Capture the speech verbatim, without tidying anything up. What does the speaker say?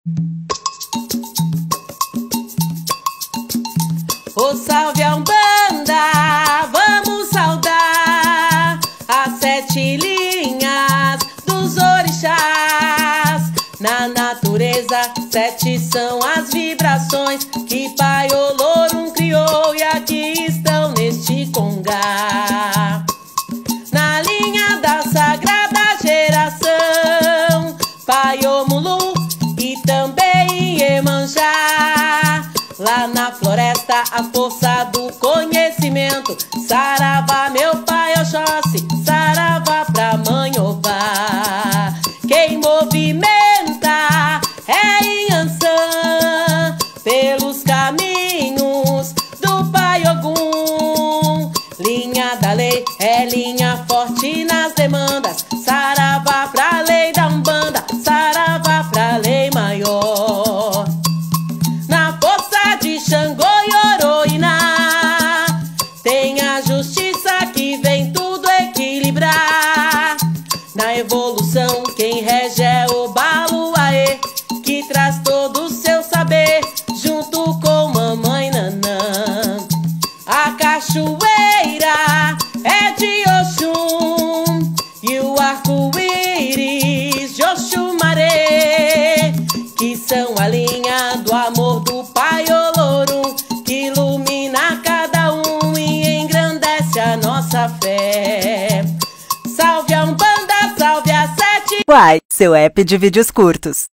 Ô salve a Umbanda, vamos saudar as sete linhas dos orixás. Na natureza, sete são as vibrações que Pai Olorum criou e aqui estão neste congá. Na linha da sagrada geração, Pai Omulu e também Iemanjá. Lá na floresta, a força do conhecimento. Saravá, meu pai Oxóssi, saravá pra mãe Obá. Quem movimenta é Inhansã, pelos caminhos do Pai Ogum. Linha da lei é linha forte nas demandas. Saravá pra lei da Umbanda, saravá pra lei maior. Na força de Xangô e Oroiná tem a justiça que vem tudo equilibrar. Na evolução quem rege é o Baluaê, que traz todo o seu saber junto com mamãe Nanã. A cachoeira é de Oxum e o arco-íris de Oxumaré, que são a linha do amor do Pai Olorum, que ilumina cada um e engrandece a nossa fé. Salve a Umbanda, salve a sete... Uai, seu app de vídeos curtos.